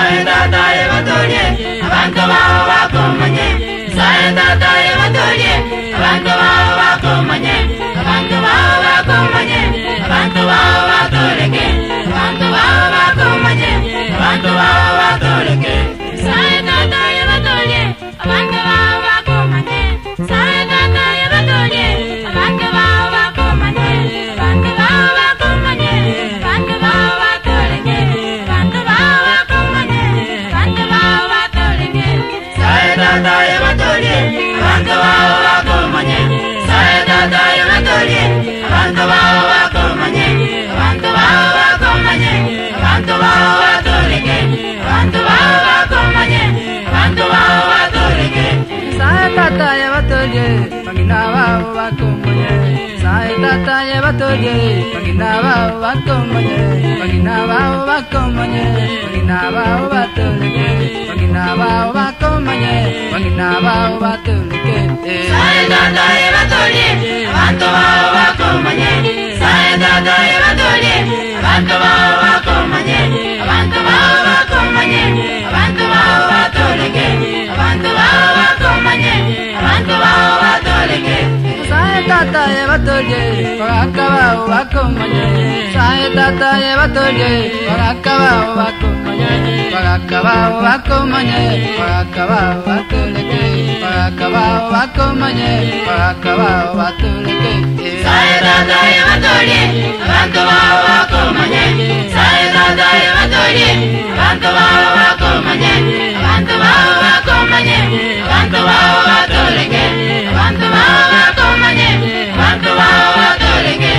Saedata Evatorie, Abanto Wakomanye, Saedata Evatorie, Abanto Wakomanye, Abanto Wakomanye, Abanto Watoreke, Abanto Wakomanye, Abanto Watoreke, Saedata Evatorie, Abanto Wakomanye, Saedata Evatorie, Abanto Wakomanye, Abanto Wakomanye, Abanto Watoreke, Abanto Wakomanye, Abanto Watoreke, Saedata Evatorie, Abanto Wakomanye, Saedata Evatorie, Abanto Wakomanye, Abanto Wakomanye, Abanto Watoreke, Abanto Wakomanye, Abanto Watoreke, Saedata Evatorie, Magina Wakomanye, Saedata Evatorie, Magina Wakomanye, Magina Wakomanye, Magina Watoreke, Magina Wakomanye, Magina Watoreke, Saedata Evatorie, Abanto Wakomanye, Saedata Evatorie, Abanto Wakomanye, Abanto Wakomanye, Abanto Watoreke, Abanto Wakomanye, Abanto Watoreke, Saedata Evatorie, Wakaba Wakomanye, Saedata Evatorie, Wakaba Wakomanye, Wakaba Wakomanye, Wakaba Watoreke, Wakaba Wakomanye, Wakaba Watoreke, Saedata Evatorie, Abanto Wakomanye, Saedata Evatorie, Abanto Wakomanye, Abanto Wakomanye, Abanto Watoreke, Abanto Wakomanye, Abanto Watoreke.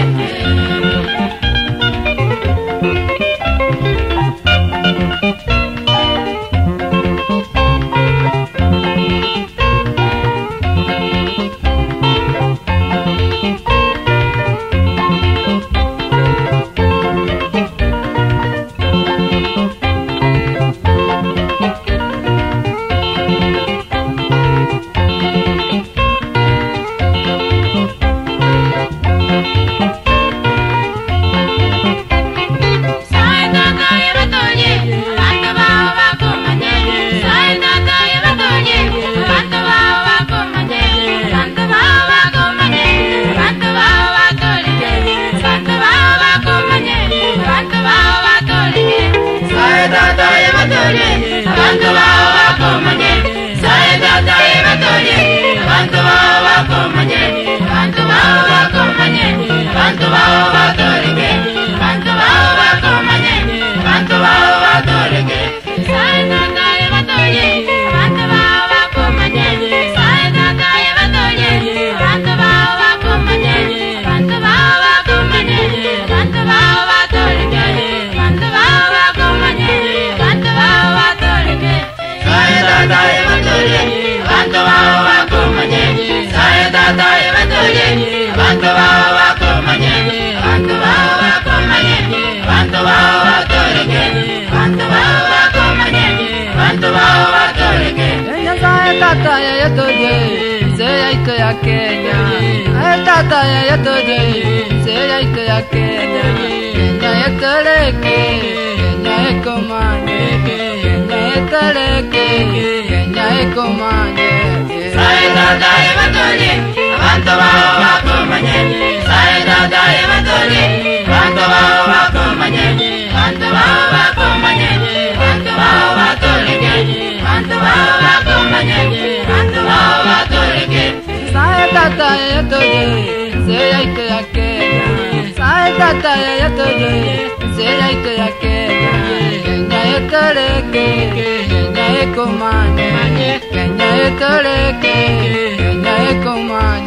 Kenya etoreke, Kenya ekomanye.